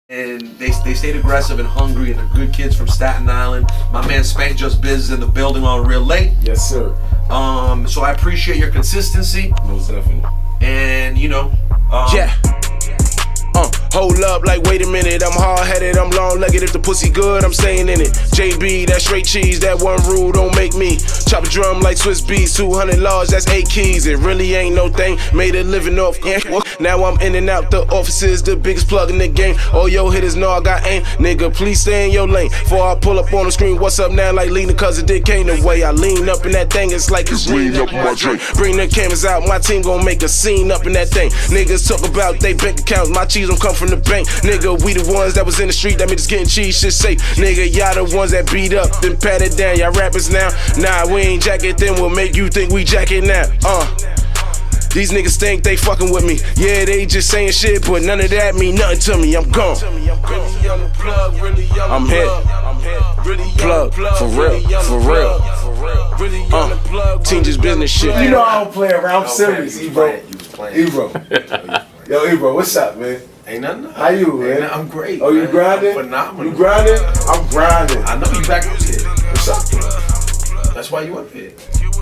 And they stayed aggressive and hungry, and they're good kids from Staten Island. My man Spank Just Biz is in the building on Real Late. Yes, sir. So I appreciate your consistency. Most definitely. And you know, yeah. Hold up, like wait a minute, I'm hard-headed, I'm long-legged, if the pussy good, I'm staying in it. JB, that straight cheese, that one rule don't make me. Chop a drum like Swiss beats, 200 large, that's 8 keys. It really ain't no thing, made a living off. Now I'm in and out the offices, the biggest plug in the game. All yo hitters know I got aim, nigga, please stay in your lane. Before I pull up on the screen, what's up now, like leaning cause the dick came the way. I lean up in that thing, it's like it's lean up my drink. Bring the cameras out, my team gon' make a scene up in that thing. Niggas talk about they bank accounts, my cheese don't come from the bank. Nigga, we the ones that was in the street, that means getting cheese, shit safe. Nigga, y'all the ones that beat up, then pat it down. Y'all rappers now, nah, we ain't jack it, then we'll make you think we jack it now. These niggas think they fucking with me. Yeah, they just saying shit, but none of that mean nothing to me. I'm gone. I'm here. Plug, for real, for real. Team just business shit. You know I don't play around. I'm serious, Ebro. Ebro. Yo, Ebro, what's up, man? ain't nothing. How you, man? I'm great. Oh, you grinding? I'm phenomenal. You grinding? I'm grinding. I know you back up here. What's up? That's why you up here.